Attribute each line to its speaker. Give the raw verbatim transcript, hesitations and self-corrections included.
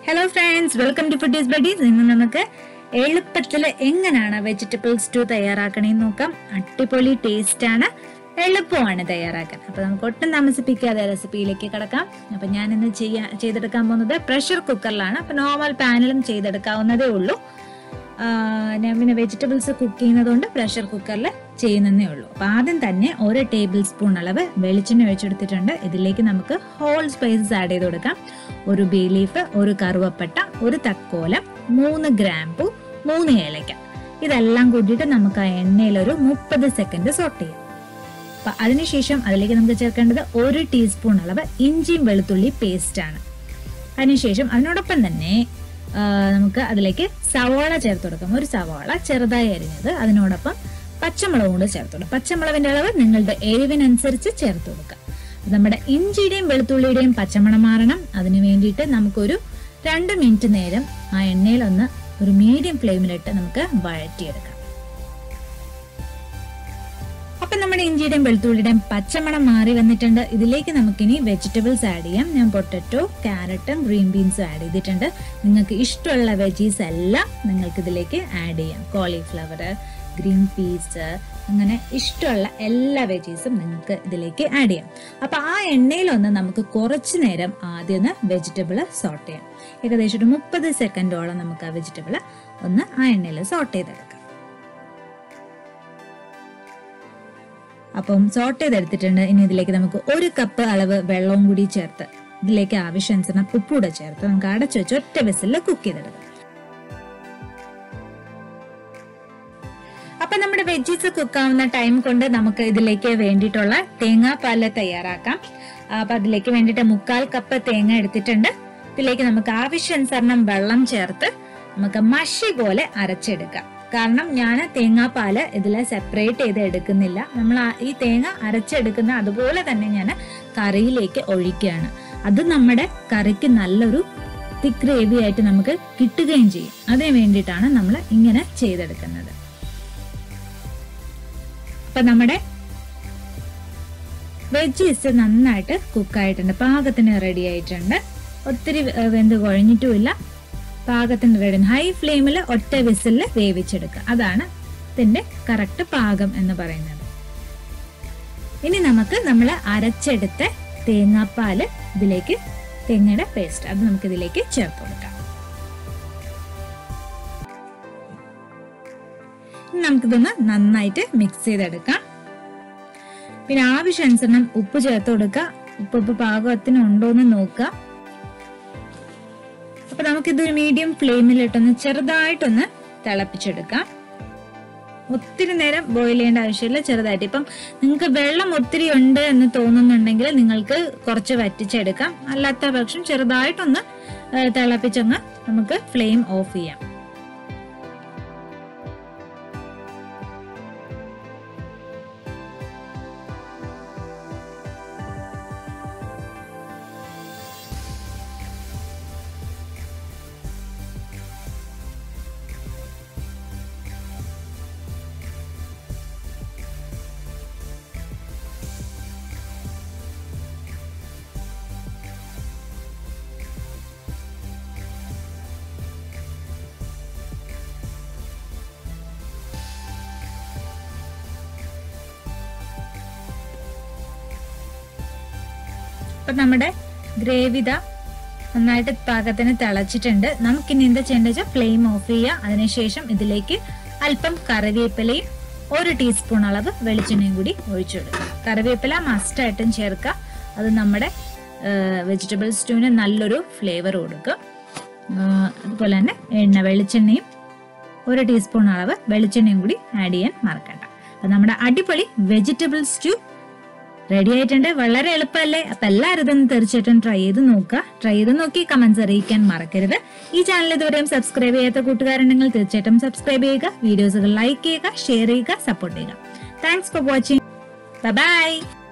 Speaker 1: Hello friends, welcome to VEGGIES BAYLEAVES. ഇന്ന് നമുക്ക് എളുപ്പത്തിൽ എങ്ങനെയാണ് വെജിറ്റബിൾ സ്റ്റൂ തയ്യാറാക്കണമെന്ന് നോക്കാം. അടിപൊളി ടേസ്റ്റ് ആണ്, എളുപ്പമാണ് തയ്യാറാക്കാൻ. അപ്പോൾ നമുക്ക് ഒട്ടും താമസിപ്പിക്കാതെ റെസിപ്പിയിലേക്ക് കടക്കാം. അപ്പോൾ ഞാൻ ഇന്ന് ചെയ്യാ ചെയ്തെടുക്കാൻ പോകുന്നത് പ്രഷർ കുക്കറിലാണ്. അപ്പോൾ നോർമൽ പാനിലും ചെയ്തെടുക്കാവുന്നതേ ഉള്ളൂ. ഞാൻ പിന്നെ വെജിറ്റബിൾസ് കുക്ക് ചെയ്യുന്നതുകൊണ്ട് പ്രഷർ കുക്കറിൽ ചെയ്യുന്നതേ ഉള്ളൂ. അപ്പോൾ ആദ്യം തന്നെ ഒരു ടേബിൾ സ്പൂൺ അളവ് വെളിച്ചെണ്ണ ഒഴിച്ചെടുത്തിട്ടുണ്ട്. ഇതിലേക്ക് നമുക്ക് ഹോൾ സ്പൈസസ് ആഡ് ചെയ്ത് കൊടുക്കാം. ഒരു ബേ ലീഫ്, ഒരു കറുവപ്പട്ട, ഒരു തക്കോലം, മൂന്ന് ഗ്രാമ്പു, മൂന്ന് ഏലക്ക. ഇതെല്ലാം കൂട്ടിയിട്ട് നമുക്ക് ആ എണ്ണയിൽ ഒരു മുപ്പത് സെക്കൻഡ് സോട്ട് ചെയ്യാം. അപ്പൊ അതിനുശേഷം അതിലേക്ക് നമുക്ക് ചേർക്കേണ്ടത് ഒരു ടീസ്പൂൺ അളവ് ഇഞ്ചിയും വെളുത്തുള്ളി പേസ്റ്റ് ആണ്. അതിനുശേഷം അതിനോടൊപ്പം തന്നെ നമുക്ക് അതിലേക്ക് സവാള ചേർത്ത് കൊടുക്കാം. ഒരു സവാള ചെറുതായി അരിഞ്ഞത്, അതിനോടൊപ്പം പച്ചമുളക് കൂടെ ചേർത്ത് കൊടുക്കാം. പച്ചമുളകിന്റെ അളവ് നിങ്ങളുടെ എരിവിനനുസരിച്ച് ചേർത്ത് കൊടുക്കാം. നമ്മുടെ ഇഞ്ചിയുടെയും വെളുത്തുള്ളിയുടെയും പച്ചമണം മാറണം. അതിന് വേണ്ടിയിട്ട് നമുക്കൊരു രണ്ട് മിനിറ്റ് നേരം ആ എണ്ണയിൽ ഒന്ന് ഒരു മീഡിയം ഫ്ലെയിമിലിട്ട് നമുക്ക് വഴറ്റിയെടുക്കാം. അപ്പൊ നമ്മുടെ ഇഞ്ചിയുടെയും വെളുത്തുള്ളിയുടെയും പച്ചമണം മാറി വന്നിട്ടുണ്ട്. ഇതിലേക്ക് നമുക്കിനി വെജിറ്റബിൾസ് ആഡ് ചെയ്യാം. ഞാൻ പൊട്ടറ്റോ, ക്യാരറ്റും ഗ്രീൻ ബീൻസും ആഡ് ചെയ്തിട്ടുണ്ട്. നിങ്ങൾക്ക് ഇഷ്ടമുള്ള വെജീസ് എല്ലാം നിങ്ങൾക്ക് ഇതിലേക്ക് ആഡ് ചെയ്യാം. കോളിഫ്ലവർ, ഗ്രീൻ പീസ്, അങ്ങനെ ഇഷ്ടമുള്ള എല്ലാ വെജീസും നിങ്ങൾക്ക് ഇതിലേക്ക് ആഡ് ചെയ്യാം. അപ്പൊ ആ എണ്ണയിലൊന്ന് നമുക്ക് കുറച്ചു നേരം ആദ്യം ഒന്ന് വെജിറ്റബിൾ സോട്ട് ചെയ്യാം. ഏകദേശം ഒരു മുപ്പത് സെക്കൻഡോളം നമുക്ക് ആ വെജിറ്റബിൾ ഒന്ന് ആ എണ്ണയിൽ സോട്ട് ചെയ്തെടുക്കാം. അപ്പം സോട്ട് ചെയ്തെടുത്തിട്ടുണ്ട്. ഇനി ഇതിലേക്ക് നമുക്ക് ഒരു കപ്പ് അളവ് വെള്ളവും കൂടി ചേർത്ത് ഇതിലേക്ക് ആവശ്യാനുസരണം ഉപ്പൂടെ ചേർത്ത് നമുക്ക് അടച്ചു വെച്ച് ഒറ്റ വിസിലിൽ കുക്ക് ചെയ്തെടുക്കാം. അപ്പൊ നമ്മുടെ വെജീസ് കുക്കാവുന്ന ടൈം കൊണ്ട് നമുക്ക് ഇതിലേക്ക് വേണ്ടിയിട്ടുള്ള തേങ്ങാപ്പാല് തയ്യാറാക്കാം. അപ്പൊ അതിലേക്ക് വേണ്ടിയിട്ട് മുക്കാൽ കപ്പ് തേങ്ങ എടുത്തിട്ടുണ്ട്. ഇതിലേക്ക് നമുക്ക് ആവശ്യാനുസരണം വെള്ളം ചേർത്ത് നമുക്ക് മഷി പോലെ അരച്ചെടുക്കാം. കാരണം ഞാൻ തേങ്ങാപ്പാല് ഇതിൽ സെപ്പറേറ്റ് ചെയ്ത് എടുക്കുന്നില്ല. നമ്മൾ ഈ തേങ്ങ അരച്ചെടുക്കുന്ന അതുപോലെ തന്നെ ഞാൻ കറിയിലേക്ക് ഒഴിക്കുകയാണ്. അത് നമ്മുടെ കറിക്ക് നല്ലൊരു തിക്ക് ഗ്രേവി ആയിട്ട് നമുക്ക് കിട്ടുകയും ചെയ്യും. അതിന് വേണ്ടിയിട്ടാണ് നമ്മൾ ഇങ്ങനെ ചെയ്തെടുക്കുന്നത്. അപ്പൊ നമ്മുടെ വെജീസ് നന്നായിട്ട് കുക്കായിട്ടുണ്ട്, പാകത്തിന് റെഡി ആയിട്ടുണ്ട്. ഒത്തിരി വെന്ത് കുഴഞ്ഞിട്ടുമില്ല, പാകത്തിന് റെഡി. ഹൈ ഫ്ലെയിമിൽ ഒറ്റ വിസിലിൽ വേവിച്ചെടുക്കുക. അതാണ് ഇതിന്റെ കറക്റ്റ് പാകം എന്ന് പറയുന്നത്. ഇനി നമുക്ക് നമ്മൾ അരച്ചെടുത്ത തേങ്ങാപ്പാല് ഇതിലേക്ക്, തേങ്ങയുടെ പേസ്റ്റ് അത് നമുക്ക് ഇതിലേക്ക് ചേർത്ത് കൊടുക്കാം. നമുക്കിതൊന്ന് നന്നായിട്ട് മിക്സ് ചെയ്തെടുക്കാം. പിന്നെ ആവശ്യാനുസരണം ഉപ്പ് ചേർത്ത് കൊടുക്കുക. ഉപ്പ് ഉപ്പ് പാകത്തിന് ഉണ്ടോന്ന് നോക്കുക. അപ്പൊ നമുക്കിതൊരു മീഡിയം ഫ്ലെയിമിലിട്ടൊന്ന് ചെറുതായിട്ടൊന്ന് തിളപ്പിച്ചെടുക്കാം. ഒത്തിരി നേരം ബോയിൽ ചെയ്യേണ്ട ആവശ്യമില്ല, ചെറുതായിട്ട്. ഇപ്പം നിങ്ങൾക്ക് വെള്ളം ഒത്തിരി ഉണ്ട് എന്ന് തോന്നുന്നുണ്ടെങ്കിൽ നിങ്ങൾക്ക് കുറച്ച് വറ്റിച്ചെടുക്കാം. അല്ലാത്ത പക്ഷം ചെറുതായിട്ടൊന്ന് തിളപ്പിച്ചൊന്ന് നമുക്ക് ഫ്ലെയിം ഓഫ് ചെയ്യാം. അപ്പൊ നമ്മുടെ ഗ്രേവിത നന്നായിട്ട് പാകത്തിന് തിളച്ചിട്ടുണ്ട്. നമുക്കിനി എന്താ ചെയ്യേണ്ടത് വെച്ചാൽ ഫ്ലെയിം ഓഫ് ചെയ്യുക. അതിനുശേഷം ഇതിലേക്ക് അല്പം കറിവേപ്പിലയും ഒരു ടീസ്പൂൺ അളവ് വെളിച്ചെണ്ണയും കൂടി ഒഴിച്ചു കൊടുക്കുക. കറിവേപ്പില മസ്റ്റായിട്ടും ചേർക്കുക. അത് നമ്മുടെ വെജിറ്റബിൾ സ്റ്റൂവിന് നല്ലൊരു ഫ്ലേവർ കൊടുക്കുക. അതുപോലെ തന്നെ എണ്ണ, വെളിച്ചെണ്ണയും ഒരു ടീസ്പൂൺ അളവ് വെളിച്ചെണ്ണയും കൂടി ആഡ് ചെയ്യാൻ മറക്കണ്ട. അത് നമ്മുടെ അടിപൊളി വെജിറ്റബിൾ സ്റ്റൂ റെഡി ആയിട്ടുണ്ട്. വളരെ എളുപ്പമല്ലേ? അപ്പൊ എല്ലാവരും ഇതൊന്ന് തീർച്ചയായിട്ടും ട്രൈ ചെയ്ത് നോക്കുക. ട്രൈ ചെയ്ത് നോക്കി കമന്റ്സ് അറിയിക്കാൻ മറക്കരുത്. ഈ ചാനൽ ഇതുവരെയും സബ്സ്ക്രൈബ് ചെയ്യാത്ത കൂട്ടുകാരുണ്ടെങ്കിൽ തീർച്ചയായിട്ടും സബ്സ്ക്രൈബ് ചെയ്യുക. വീഡിയോസുകൾ ലൈക്ക് ചെയ്യുക, ഷെയർ ചെയ്യുക, സപ്പോർട്ട് ചെയ്യുക. Thanks for watching. Bye by.